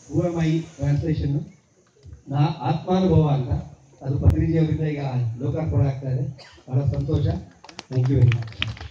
Who am I translation ಆತ್ಮಾನುಭವ ಅಂತ ಅದು ಪತ್ರಿಜಿ ಅವರಿಂದ ಈಗ ಲೋಕಾರ್ಪಣೆ ಆಗ್ತಾ ಇದೆ. ಬಹಳ ಸಂತೋಷ. Thank you very much.